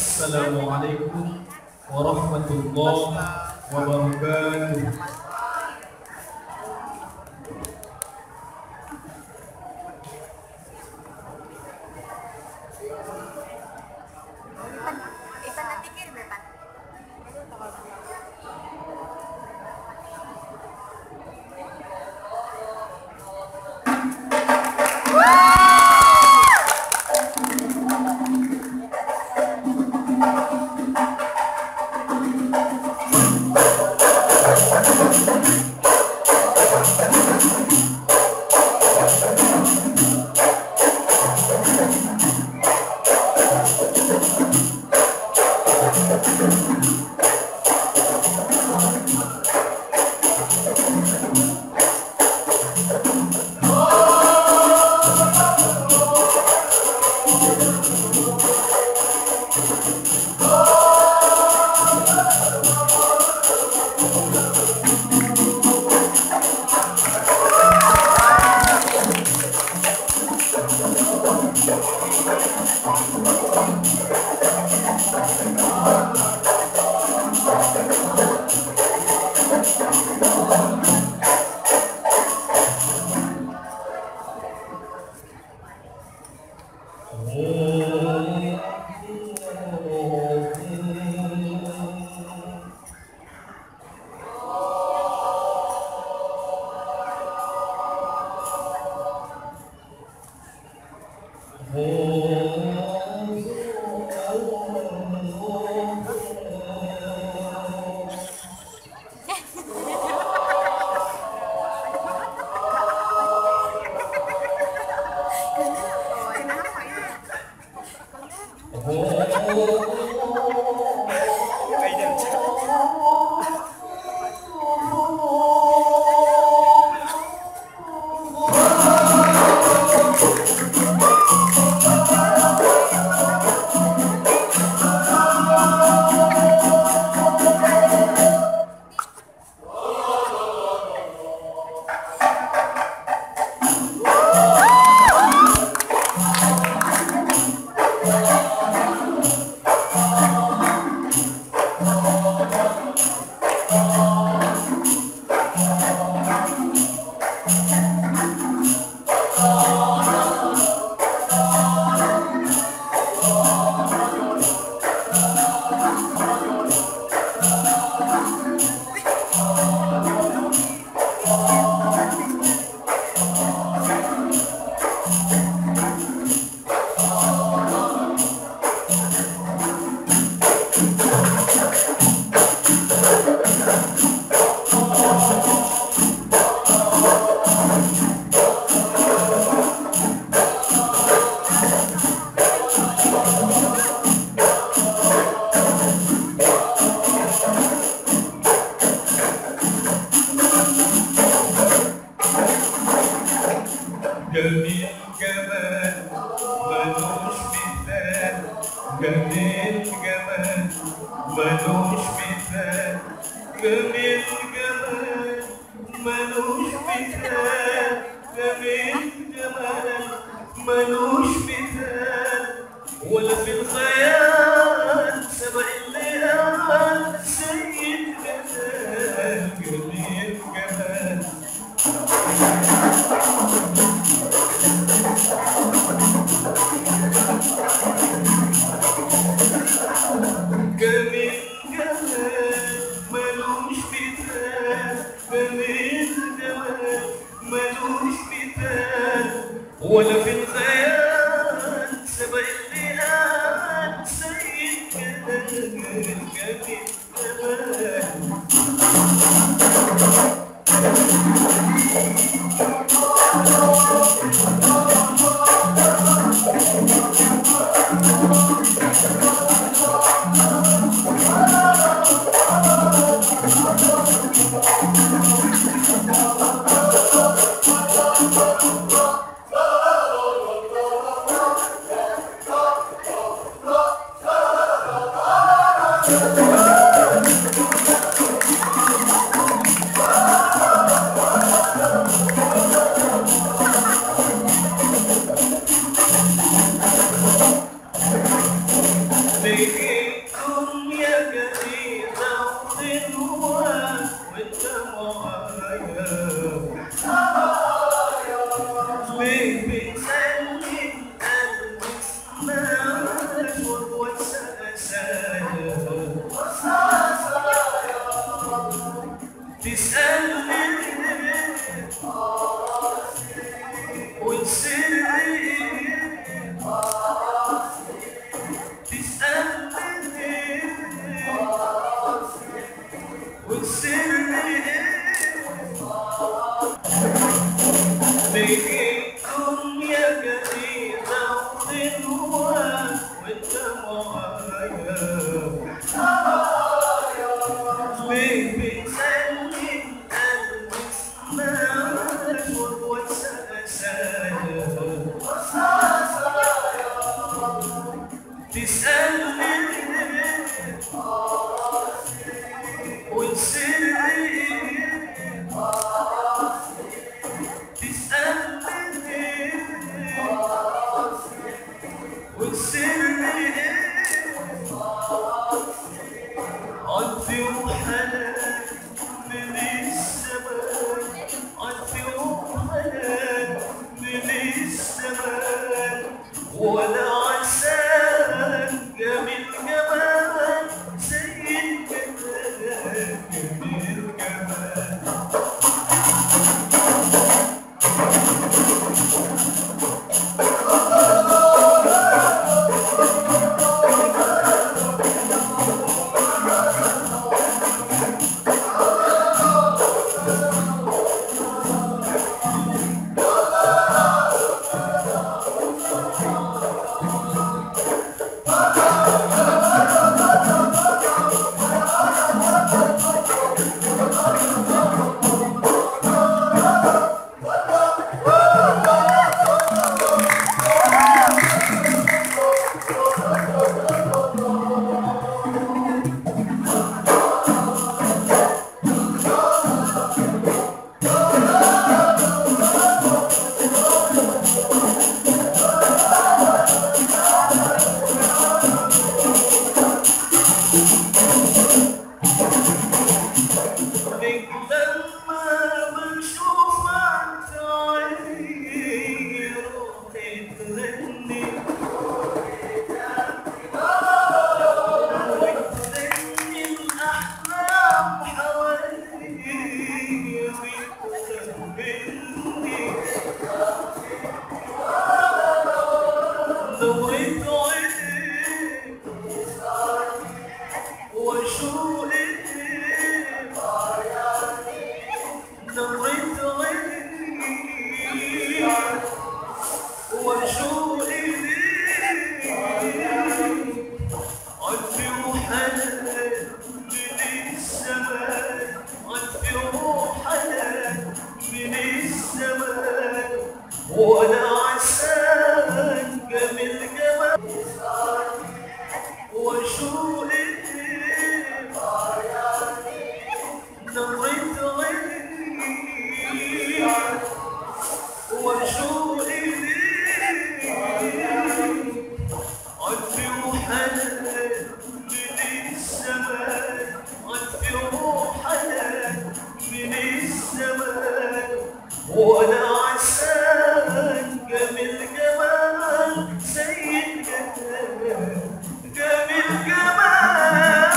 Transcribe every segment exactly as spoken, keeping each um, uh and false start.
Assalamualaikum warahmatullahi wabarakatuh. جميل جمال ملوش مثال، جميل جمال ملوش مثال، جميل جمال ملوش مثال، جميل جمال ملوش مثال، ولا في الخيال سبق الليال سيد جمال، جميل جمال جميل جمال ملوش مثال، جميل جمال ملوش مثال، ولا في الخيال سبق الليال سيد جمال، جميل جمال Take it. حلوة وانت معايا، ليه بتخلي القلب يسمعك وانسى قسايا، تسألني وتسرني، تسألني وتسرني عطفي وحنان من الزمان، عطفي وحنان من الزمان، ولا عسان جميل جمال زي الجمال جميل جمال. نورت عيني وشوقي، نورت عيني وشوقي، عطفي وحنان من الزمان، عطفي وحنان من الزمان، وانا عسان جميل جمال وشوقي، نورت عيني وشوقي، عطفي وحنان من الزمان، عطفي وحنان من الزمان، وانا عسان جميل جمال زي الجمال جميل جمال.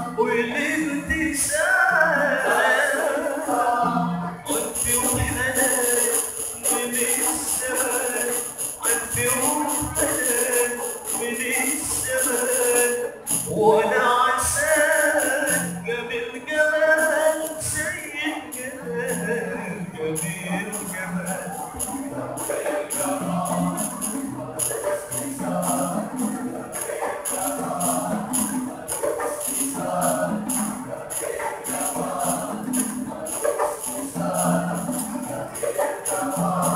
والابتسام قلبي وحنان جميل جمال Thank you.